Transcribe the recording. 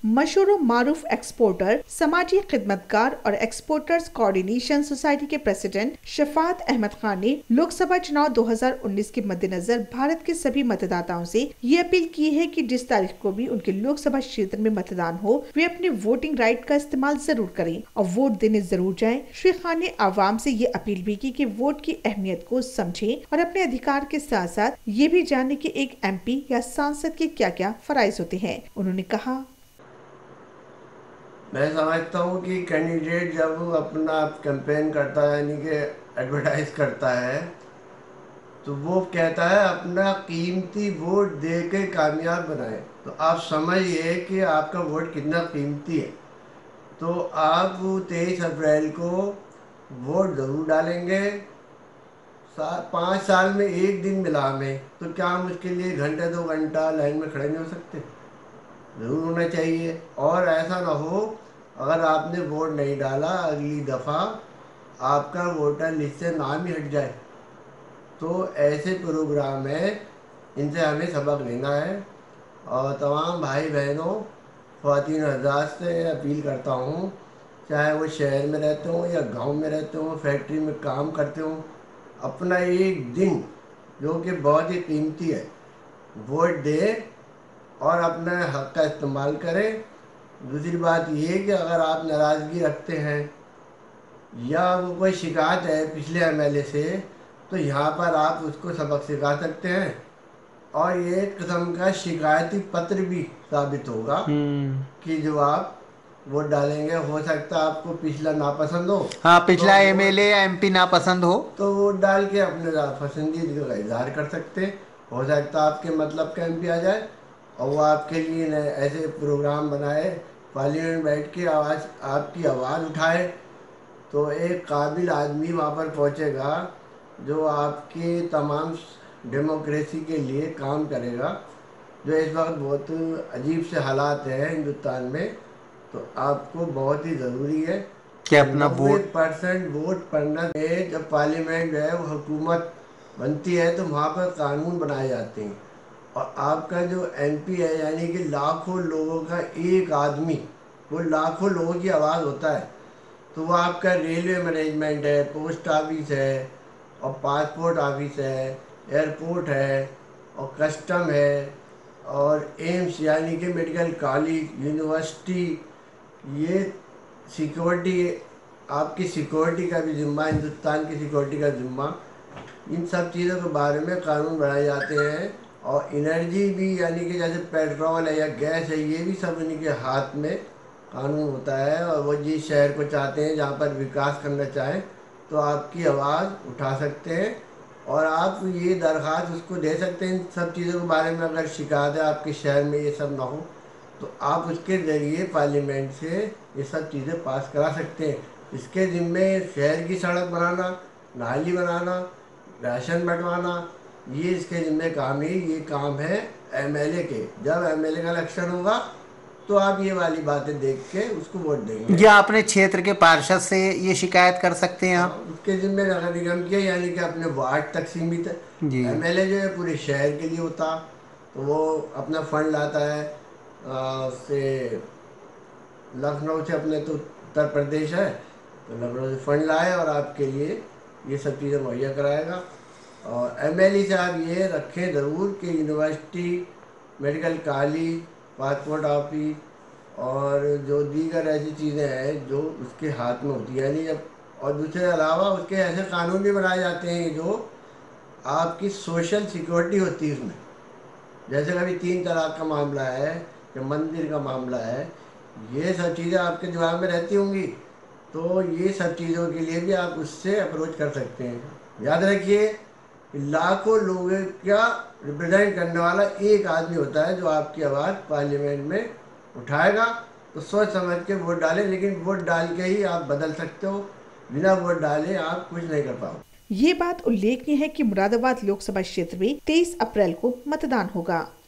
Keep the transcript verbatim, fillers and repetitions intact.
मशहूर मारूफ एक्सपोर्टर, समाजी खिदमतकार और एक्सपोर्टर्स कोऑर्डिनेशन सोसाइटी के प्रेसिडेंट शफात अहमद खान ने लोकसभा चुनाव दो हज़ार उन्नीस के मद्देनजर भारत के सभी मतदाताओं से ये अपील की है कि जिस तारीख को भी उनके लोकसभा क्षेत्र में मतदान हो, वे अपने वोटिंग राइट का इस्तेमाल जरूर करें और वोट देने जरूर जाएं। श्री खान ने आवाम से ये अपील भी की कि वोट की अहमियत को समझें और अपने अधिकार के साथ साथ ये भी जाने कि एक एमपी या सांसद के क्या क्या फराइज होते हैं। उन्होंने कहा, मैं समझता हूँ कि कैंडिडेट जब अपना कैंपेन करता है यानी कि एडवर्टाइज करता है तो वो कहता है अपना कीमती वोट दे के कामयाब बनाए। तो आप समझिए कि आपका वोट कितना कीमती है। तो आप तेईस अप्रैल को वोट ज़रूर डालेंगे। सा, पाँच साल में एक दिन मिला हमें, तो क्या हम उसके लिए घंटे दो घंटा लाइन में खड़े नहीं हो सकते? ज़रूर होना चाहिए। और ऐसा ना हो अगर आपने वोट नहीं डाला, अगली दफ़ा आपका वोटर लिस्ट से नाम ही हट जाए। तो ऐसे प्रोग्राम है, इनसे हमें सबक लेना है। और तमाम भाई बहनों, ख़वातीन हज़रात से अपील करता हूँ, चाहे वो शहर में रहते हों या गांव में रहते हों, फैक्ट्री में काम करते हों, अपना एक दिन जो कि बहुत ही कीमती है, वोट दें और अपने हक़ का इस्तेमाल करें। दूसरी बात ये कि अगर आप नाराज़गी रखते हैं या वो कोई शिकायत है पिछले एमएलए से, तो यहाँ पर आप उसको सबक सिखा सकते हैं और ये एक किस्म का शिकायती पत्र भी साबित होगा कि जो आप वोट डालेंगे, हो सकता है आपको पिछला नापसंद हो। हाँ, पिछला तो एमएलए या एमपी नापसंद हो तो वोट डाल के अपने पसंदीदा का इजहार कर सकते हैं। हो सकता है आपके मतलब का एमपी आ जाए और वो आपके लिए नए ऐसे प्रोग्राम बनाए, पार्लियामेंट बैठ के आवाज़ आपकी आवाज़ उठाए। तो एक काबिल आदमी वहाँ पर पहुँचेगा जो आपकी तमाम डेमोक्रेसी के लिए काम करेगा। जो इस वक्त बहुत अजीब से हालात हैं हिंदुस्तान में, तो आपको बहुत ही ज़रूरी है कि अपना नब्बे वोट परसेंट वोट पड़ना है। जब पार्लियामेंट जो है वो हुकूमत बनती है तो वहाँ पर कानून बनाए जाते हैं और आपका जो एमपी है यानी कि लाखों लोगों का एक आदमी, वो लाखों लोगों की आवाज़ होता है। तो वो आपका रेलवे मैनेजमेंट है, पोस्ट ऑफिस है और पासपोर्ट ऑफिस है, एयरपोर्ट है और कस्टम है और एम्स यानी कि मेडिकल कॉलेज, यूनिवर्सिटी, ये सिक्योरिटी, आपकी सिक्योरिटी का भी ज़िम्मा, हिंदुस्तान की सिक्योरिटी का ज़िम्मा। इन सब चीज़ों के बारे में कानून बनाए जाते हैं। और एनर्जी भी यानी कि जैसे पेट्रोल है या गैस है, ये भी सब इन्हीं के हाथ में कानून होता है। और वो जिस शहर को चाहते हैं, जहाँ पर विकास करना चाहें, तो आपकी आवाज़ उठा सकते हैं और आप ये दरख्वास्त उसको दे सकते हैं। इन सब चीज़ों के बारे में अगर शिकायत है आपके शहर में ये सब ना हो, तो आप उसके ज़रिए पार्लियामेंट से ये सब चीज़ें पास करा सकते हैं। इसके ज़िम्मे शहर की सड़क बनाना, नाली बनाना, राशन बंटवाना, ये इसके ज़िम्मे काम ही ये काम है एमएलए के। जब एमएलए का इलेक्शन होगा तो आप ये वाली बातें देख के उसको वोट देंगे। या अपने क्षेत्र के पार्षद से ये शिकायत कर सकते हैं हाँ, आप। उसके ज़िम्मे नगर निगम के यानी कि अपने वार्ड तक सीमित है। जी एमएलए जो है पूरे शहर के लिए होता, तो वो अपना फंड लाता है आ, से लखनऊ से, अपने तो उत्तर प्रदेश है तो लखनऊ से फंड लाए और आपके लिए ये सब चीज़ें मुहैया कराएगा। और एमएलए से आप ये रखें ज़रूर कि university, medical college, passport office और जो दीगर ऐसी चीज़ें हैं जो उसके हाथ में होती है, यानी जब, और दूसरे अलावा उसके ऐसे कानून भी बनाए जाते हैं जो आपकी सोशल सिक्योरिटी होती है उसमें। जैसे कभी तीन तलाक का मामला है या मंदिर का मामला है, ये सब चीज़ें आपके दिमाग में रहती होंगी, तो ये सब चीज़ों के लिए भी आप उससे अप्रोच कर सकते हैं। याद रखिए लाखों लोगों का रिप्रेजेंट करने वाला एक आदमी होता है जो आपकी आवाज़ पार्लियामेंट में उठाएगा। तो सोच समझ के वोट डालें, लेकिन वोट डाल के ही आप बदल सकते हो, बिना वोट डाले आप कुछ नहीं कर पाओ। ये बात उल्लेखनीय है कि मुरादाबाद लोकसभा क्षेत्र में तेईस अप्रैल को मतदान होगा।